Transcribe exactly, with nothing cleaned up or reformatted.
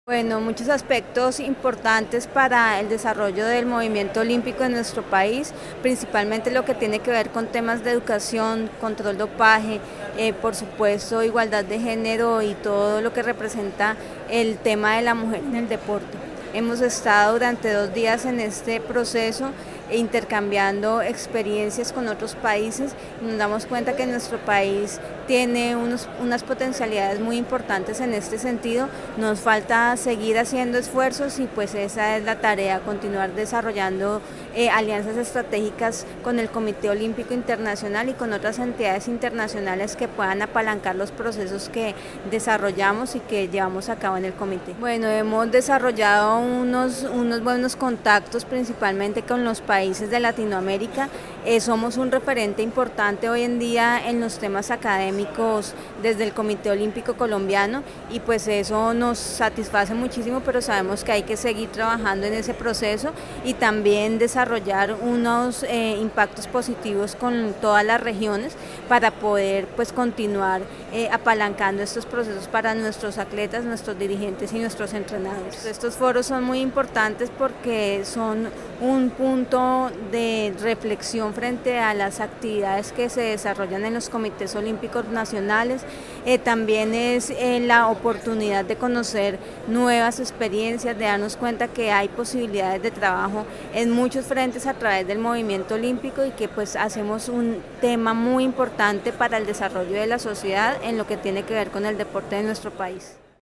Bueno, muchos aspectos importantes para el desarrollo del movimiento olímpico en nuestro país, principalmente lo que tiene que ver con temas de educación, control dopaje, eh, por supuesto igualdad de género y todo lo que representa el tema de la mujer en el deporte. Hemos estado durante dos días en este proceso intercambiando experiencias con otros países y nos damos cuenta que nuestro país tiene unos, unas potencialidades muy importantes en este sentido. Nos falta seguir haciendo esfuerzos y pues esa es la tarea, continuar desarrollando eh, alianzas estratégicas con el Comité Olímpico Internacional y con otras entidades internacionales que puedan apalancar los procesos que desarrollamos y que llevamos a cabo en el comité. Bueno, hemos desarrollado unos, unos buenos contactos principalmente con los países países de Latinoamérica. Eh, somos un referente importante hoy en día en los temas académicos desde el Comité Olímpico Colombiano y pues eso nos satisface muchísimo, pero sabemos que hay que seguir trabajando en ese proceso y también desarrollar unos eh, impactos positivos con todas las regiones para poder pues continuar eh, apalancando estos procesos para nuestros atletas, nuestros dirigentes y nuestros entrenadores. Estos foros son muy importantes porque son un punto de reflexión frente a las actividades que se desarrollan en los comités olímpicos nacionales. Eh, también es eh, la oportunidad de conocer nuevas experiencias, de darnos cuenta que hay posibilidades de trabajo en muchos frentes a través del movimiento olímpico y que pues hacemos un tema muy importante para el desarrollo de la sociedad en lo que tiene que ver con el deporte de nuestro país.